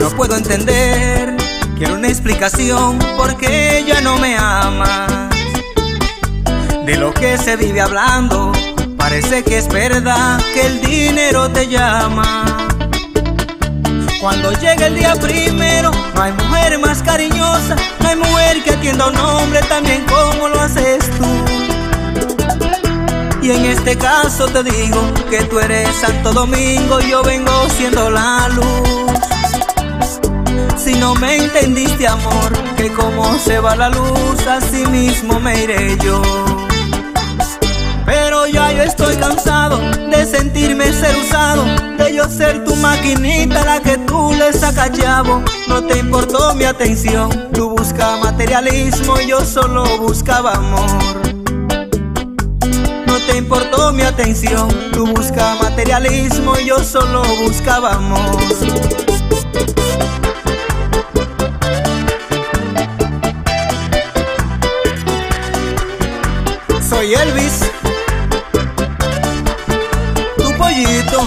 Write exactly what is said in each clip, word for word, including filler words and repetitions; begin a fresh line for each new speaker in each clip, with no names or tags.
no puedo entender, quiero una explicación porque ella no me ama. De lo que se vive hablando, parece que es verdad que el dinero te llama. Cuando llega el día primero, no hay mujer más cariñosa, no hay mujer que atienda a un hombre tan bien como lo haces tú. Y en este caso te digo que tú eres Santo Domingo y yo vengo siendo la luz. Si no me entendiste, amor, que como se va la luz, así mismo me iré yo. Pero ya yo estoy cansado de sentirme ser usado, de yo ser tu maquinita, la que tú le sacas chavo. No te importó mi atención, tú buscas materialismo y yo solo buscaba amor. No te importó mi atención, tú buscas materialismo y yo solo buscaba amor. Soy Elvis, tu pollito.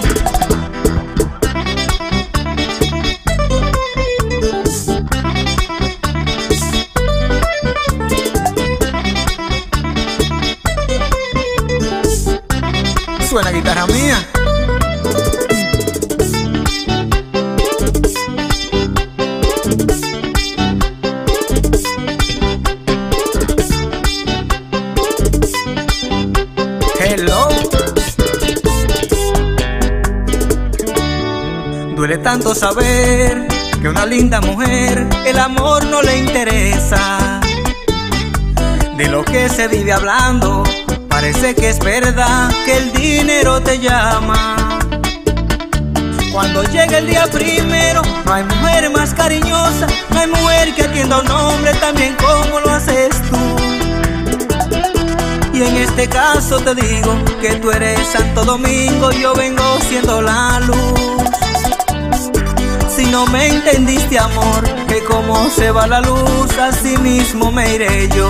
Suena guitarra mía. Hello. Duele tanto saber que una linda mujer el amor no le interesa. De lo que se vive hablando, parece que es verdad que el dinero te llama. Cuando llega el día primero, no hay mujer más cariñosa, no hay mujer que atienda a un hombre tan bien como lo haces tú. Y en este caso te digo que tú eres Santo Domingo y yo vengo siendo la luz. Si no me entendiste, amor, que como se va la luz, así mismo me iré yo.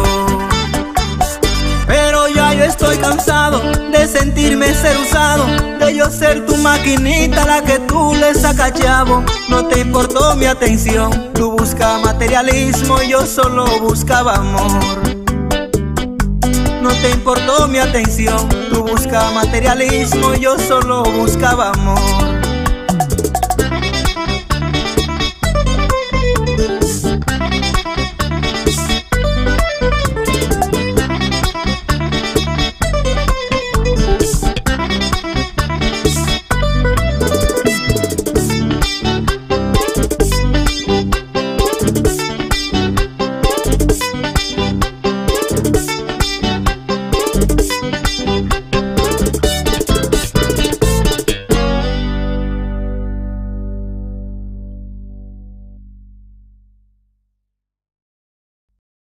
Pero ya yo estoy cansado de sentirme ser usado, de yo ser tu maquinita, la que tú le sacas chavo. No te importó mi atención, tú buscas materialismo y yo solo buscaba amor. No te importó mi atención, tú buscas materialismo y yo solo buscaba amor.